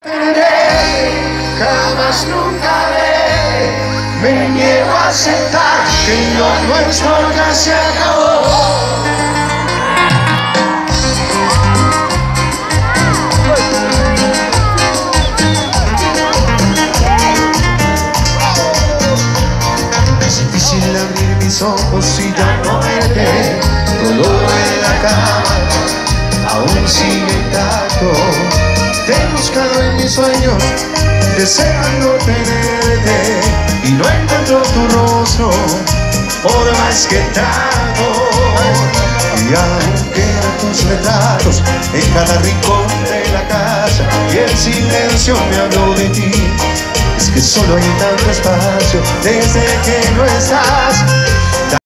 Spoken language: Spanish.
Jamás nunca me niego a aceptar que lo nuestro ya se acabó. Es difícil abrir mis ojos y ya no verte. Todo en la cama aún sigue intacto. Te he buscado en mis sueños, deseando tenerte, y no encuentro tu rostro, por más que trato. Y aún quedan tus retratos en cada rincón de la casa, y el silencio me habló de ti. Es que solo hay tanto espacio desde que no estás.